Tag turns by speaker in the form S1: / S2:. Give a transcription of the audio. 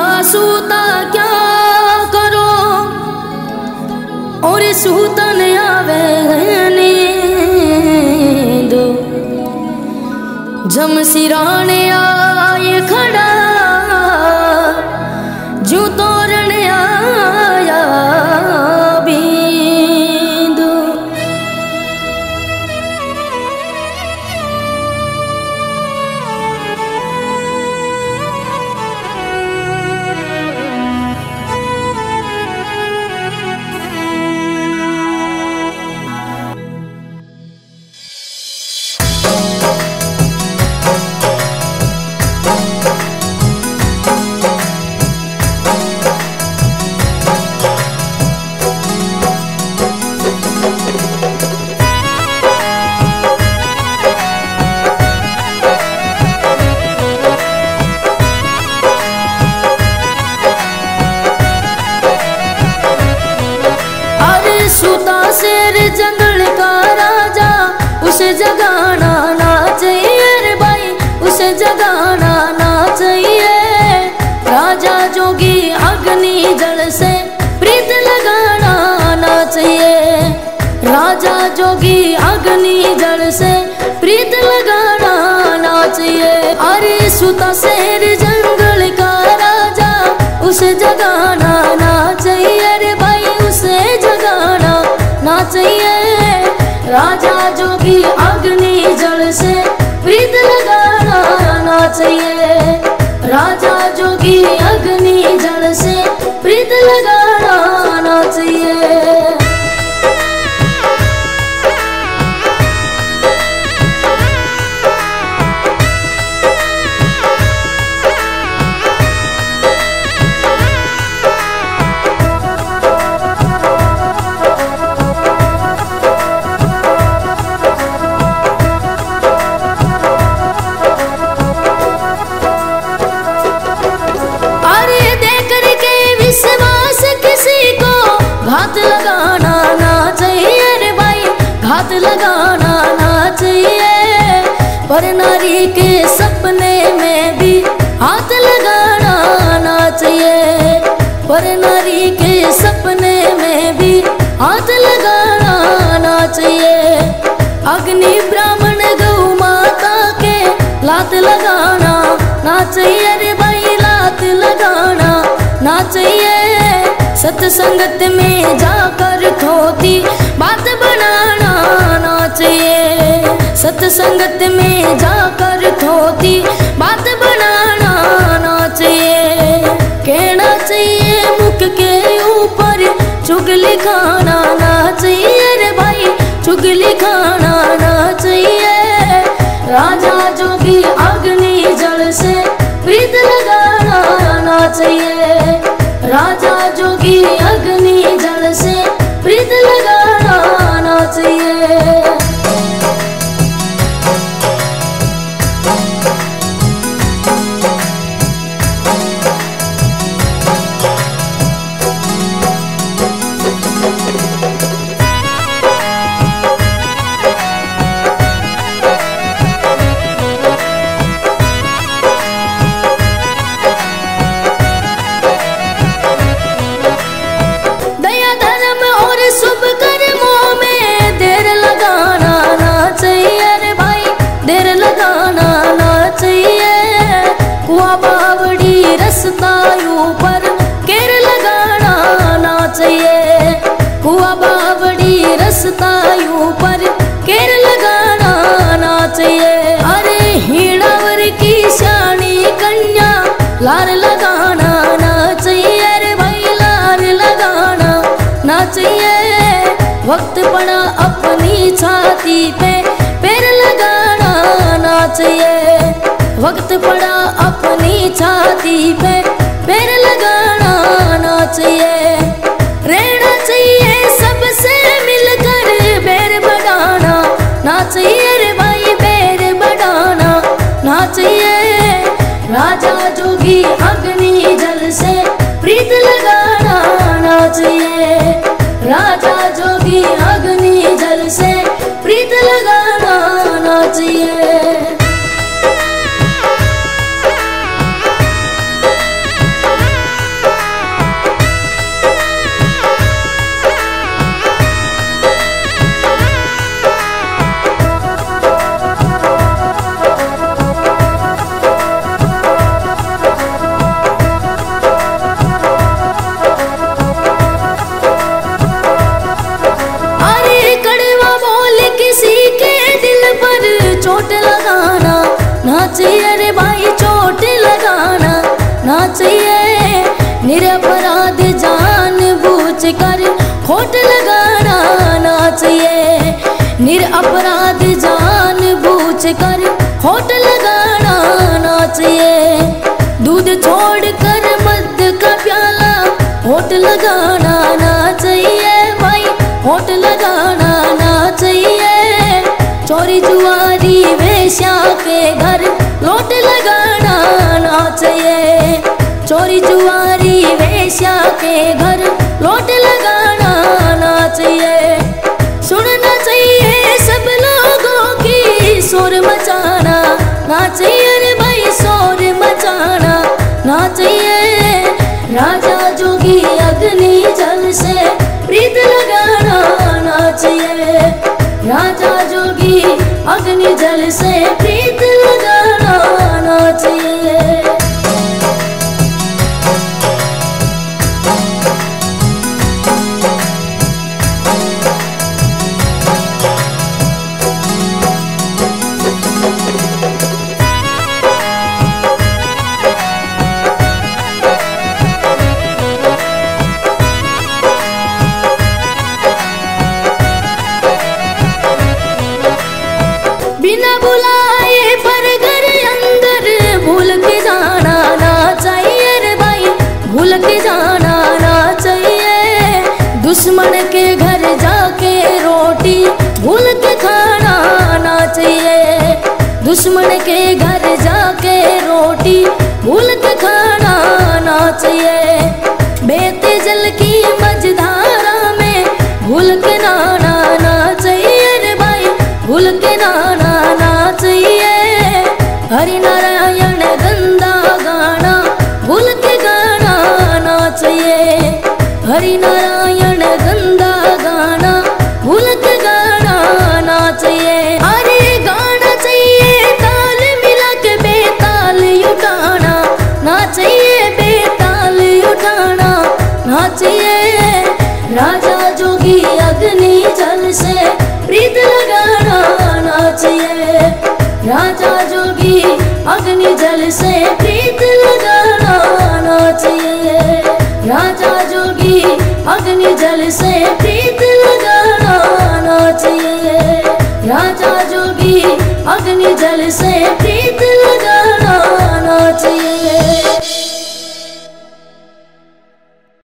S1: सूता क्या करो और सूतन आवे नींद। जम सिराने आए खड़ा जू तोरण आया बींद। सूता शेर जंगल का राजा उसे जगाना ना चाहिए रे भाई, उसे जगाना ना चाहिए। राजा जोगी अग्नि जल से प्रीत लगाना ना चाहिए। राजा जोगी अग्नि जल से प्रीत लगाना ना चाहिए। अरे सूता शेर जंगल का राजा उसे जगाना ना चाहिए रे भाई, उसे जगाना ना चाहिए। राजा जोगी अग्नि जल से प्रीत लगाना ना चाहिए। राजा जोगी अग्नि जल से प्रीत लगाना ना चाहिए। घात लगाना ना चाहिए रे भाई, घात लगाना ना चाहिए। पर नारी के सपने में भी हाथ लगाना ना चाहिए। पर नारी के सपने में भी हाथ लगाना ना चाहिए। अग्नि ब्राह्मण गौ माता के लात लगाना ना चाहिए रे भाई, लात लगाना ना चाहिए। सत्संगत में जाकर थोती बात बनाना ना चाहिए। सत्संगत में जाकर थोती बात बनाना ना चाहिए। कहना चाहिए मुख के ऊपर चुगली खाना ना चाहिए रे भाई, चुगली खाना ना चाहिए। राजा जोगी अग्नि जल से प्रीत लगाना ना चाहिए। राजा जोगी अग्नि जल से प्रीत लगाना ना चाहिए। रसतायु पर केर लगाना ना चाहिए। कुआ बावड़ी रसतायु पर केर लगाना ना चाहिए। अरे हीणावर की शानी कन्या लार लगाना ना चाहिए रे भाई, लार लगाना ना चाहिए। वक्त पड़ा अपनी छाती पे पैर लगाना ना चाहिए। वक्त पड़ा अपनी छाती पे पैर लगाना ना चाहिए। रहना चाहिए सबसे मिलकर बैर बढ़ाना ना चाहिए रे भाई, बैर बढ़ाना ना चाहिए। राजा जोगी अग्नि जल से प्रीत लगाना ना चाहिए। राजा जोगी अग्नि जल से प्रीत लगाना ना चाहिए। अरे भाई चोट लगाना ना चाहिए। निरपराध जान बूझ कर होठ लगाना ना चाहिए। निरपराध जान बूझ कर होठ लगाना ना चाहिए। दूध छोड़ कर मद का प्याला होठ लगाना ना चाहिए भाई, होठ लगाना ना चाहिए। चोरी जुआरी वेश्या के घर लोट लगाना ना चाहिए। चोरी जुआरी वेश्या के घर लोट लगाना ना चाहिए। सुनना चाहिए सब लोगों की, शोर मचाना ना चाहिए रे भाई, शोर मचाना ना चाहिए। राजा जोगी अग्नि जल से प्रीत लगाना ना चाहिए। राजा जोगी अग्नि जल से प्रीत लगाना ना चाहिए। बिना बुलाए पर घर अंदर भूल के जाना ना चाहिए रे भाई, भूल के जाना ना चाहिए। दुश्मन के घर जाके रोटी भूल के खाना ना चाहिए। दुश्मन के घर जाके रोटी भूल के खाना ना चाहिए। बेते जल की मझधारा में भूल के नाना ना चाहिए रे भाई, भूल के नाना ना चाहिए। हरि नारायण गंदा गाना भूल के गाना ना चाहिए। हरि नारायण गंदा गाना भूल के गाना ना चाहिए। अरे गाना चाहिए ताल मिला के, बेताल उठाना ना चाहिए, बेताल उठाना ना चाहिए। राजा जोगी अग्नि जल से प्रीत लगाना ना चाहिए। राजा जोगी अग्नि जल से प्रीत लगाना ना चाहिए। राजा जोगी अग्नि जल से प्रीत लगाना ना चाहिए। राजा जोगी अग्नि जल से प्रीत लगाना ना चाहिए।